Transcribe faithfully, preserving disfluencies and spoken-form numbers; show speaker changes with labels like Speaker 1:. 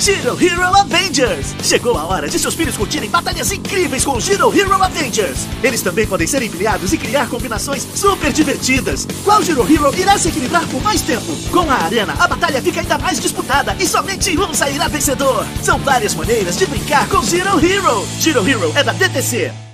Speaker 1: Giro Hero Avengers! Chegou a hora de seus filhos curtirem batalhas incríveis com o Giro Hero Avengers! Eles também podem ser empilhados e criar combinações super divertidas! Qual Giro Hero irá se equilibrar por mais tempo? Com a arena, a batalha fica ainda mais disputada e somente um sairá vencedor! São várias maneiras de brincar com Giro Hero! Giro Hero é da D T C!